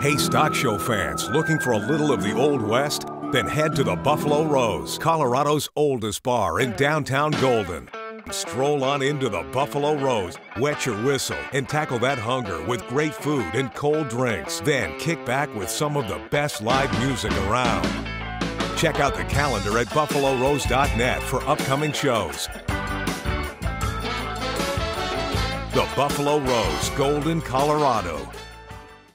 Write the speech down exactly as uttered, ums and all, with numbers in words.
Hey, stock show fans, looking for a little of the Old West? Then head to the Buffalo Rose, Colorado's oldest bar in downtown Golden. Stroll on into the Buffalo Rose, wet your whistle, and tackle that hunger with great food and cold drinks. Then kick back with some of the best live music around. Check out the calendar at buffalo rose dot net for upcoming shows. The Buffalo Rose, Golden, Colorado.